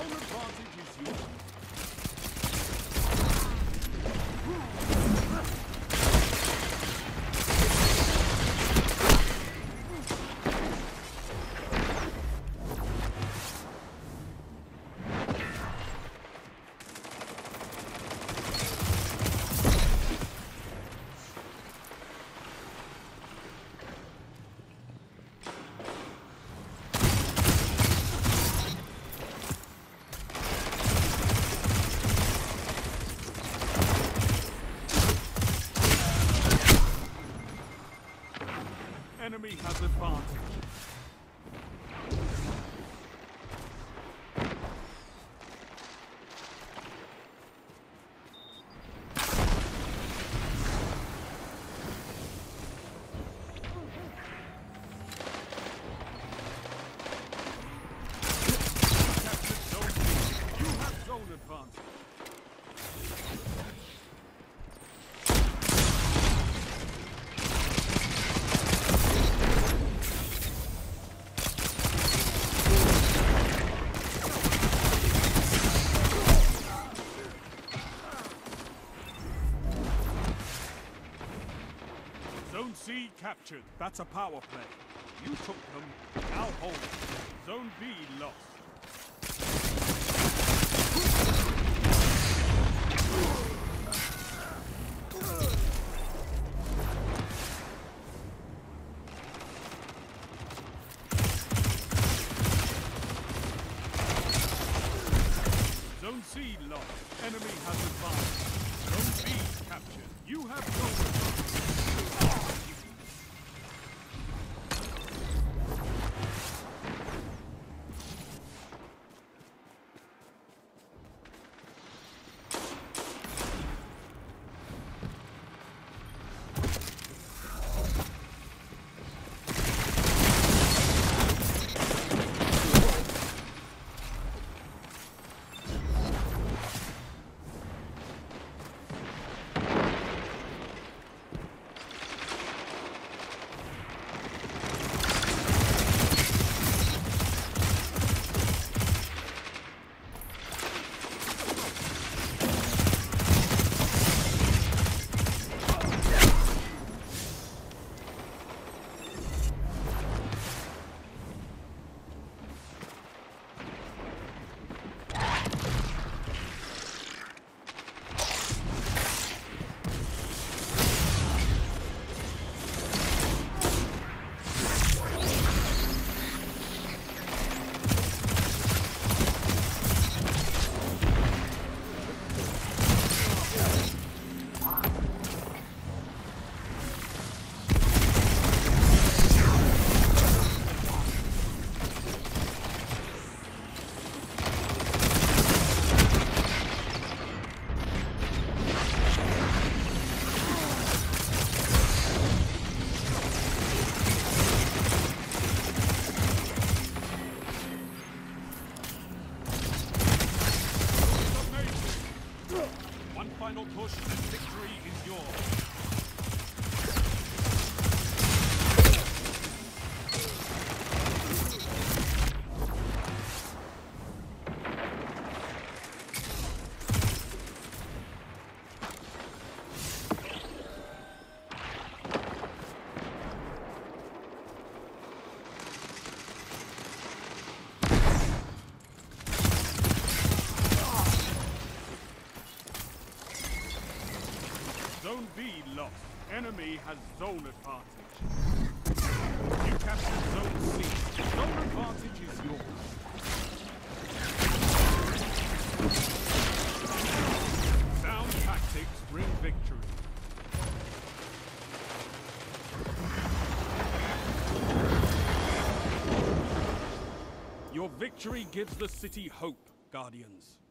Zone advantage is yours. Enemy has advantage. Captured zone B. You have zone advantage. Zone C captured. That's a power play. You took them, now hold it. Zone B lost. Zone C lost. Enemy has advanced. Zone B captured. You have zone advantage. Final push and victory is yours. Zone B lost. Enemy has zone advantage. You captured Zone C. Zone advantage is yours. Sound tactics bring victory. Your victory gives the city hope, Guardians.